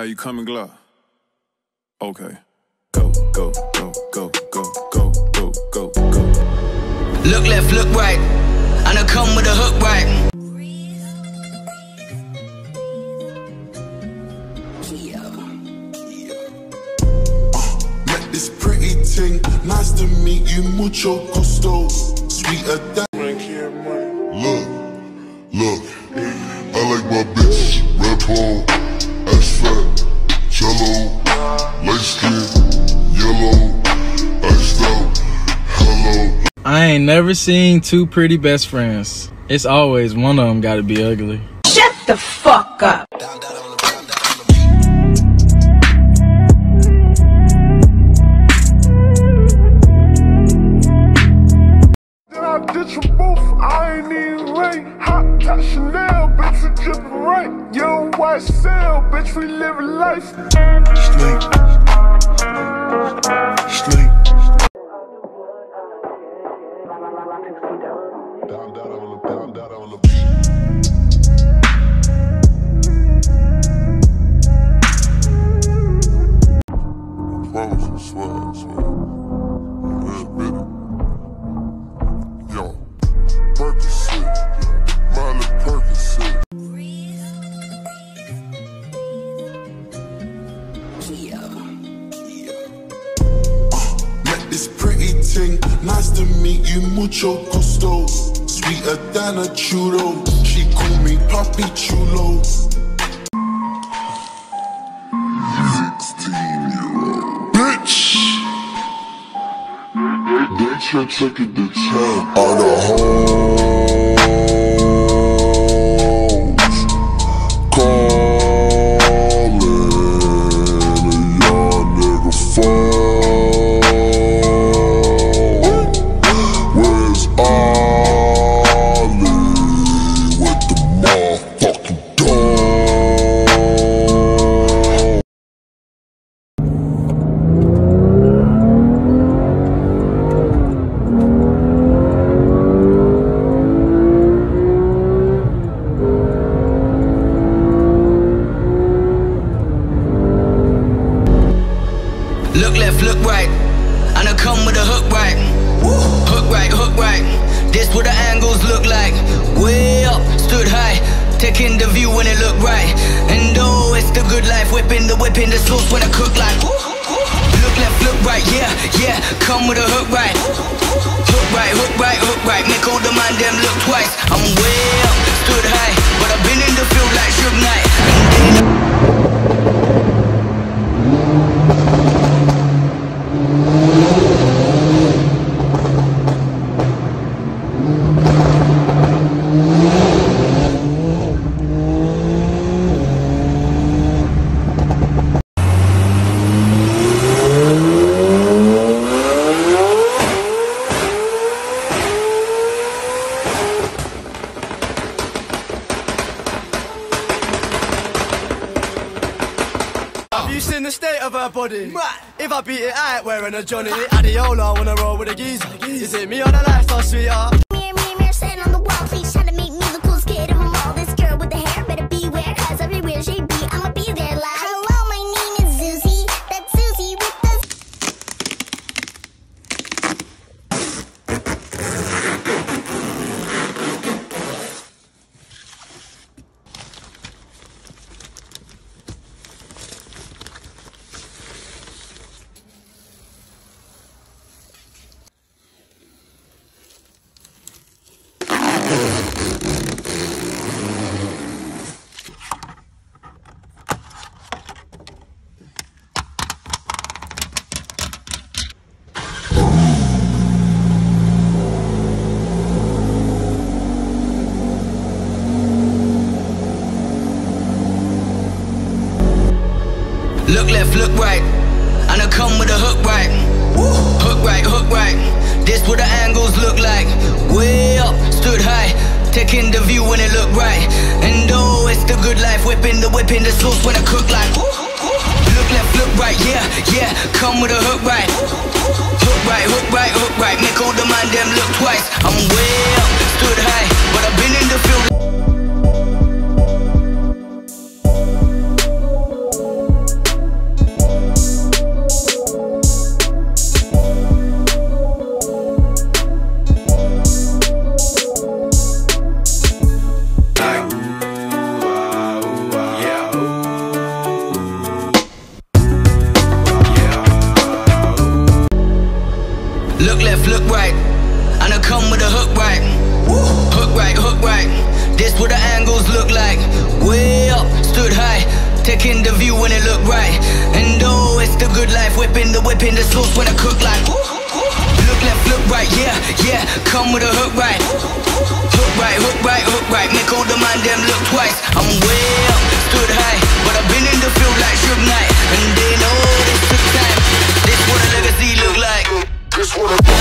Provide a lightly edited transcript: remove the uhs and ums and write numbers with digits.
you coming, Glock? Okay. Go, go, go, go, go, go, go, go, go. Look left, look right, and I come with a hook right. Met this pretty thing, nice to meet you, mucho gusto. Sweeter than Look, I like my bitch red bone, ass fat, jello, light skin, yellow, iced out, hello. I ain't never seen two pretty best friends. It's always one of them gotta be ugly. Shut the fuck up. I ain't even right. Hot top Chanel, bitch, we drippin' right. Young white cell, bitch, we living life. Sleep. Down on the beat. I promise you, swear. Yo, Percocet, Miley Percocet. Met this pretty thing, nice to meet you, mucho gusto. Sweeter than a churro, she call me Papi Chulo. 16-year-old bitch. They check checking the time on the hoes. Calling a young nigga phone. Where's Ollie with the motherfucking dog? Look left, look right, and I come with a hook right. Hook right. This what the angles look like. Way up, stood high, taking the view when it look right. And oh, it's the good life, whipping the sauce when I cook like. Look left, look right, yeah, come with a hook right. Hook right, make all the man them look twice. I'm way up, stood high, but I've been in the field like Suge Knight. Have you seen the state of her body? If I beat it, I ain't wearing a Johnny. Adiola, wanna roll with a geezer. Is it me on a lifestyle, sweetheart? Mirror, stand on the wall, please try to make me the coolest kid of them all. This girl with the hair better beware, cause everywhere she be, I'ma be there like. Hello, my name is Susie, that's Susie with the... Look left, look right, and I come with a hook right. Hook right. This what the angles look like. Way up, stood high, taking the view when it look right. And oh, it's the good life, whipping the sauce when I cook like. Look left, look right, yeah, come with a hook right. Hook right, make all the man them look twice. I'm way up, stood high, but I've been in the field. Look left, look right, and I come with a hook right. Hook right, hook right. This what the angles look like. Way up, stood high, taking the view when it look right. And oh, it's the good life, whipping the sauce when I cook like. Look left, look right, yeah, yeah. Come with a hook right. Hook right, hook right, hook right. Make all the man them look twice. I'm way up, stood high, but I've been in the field like Suge Knight. And they know this took time. This what a legacy look like. This what a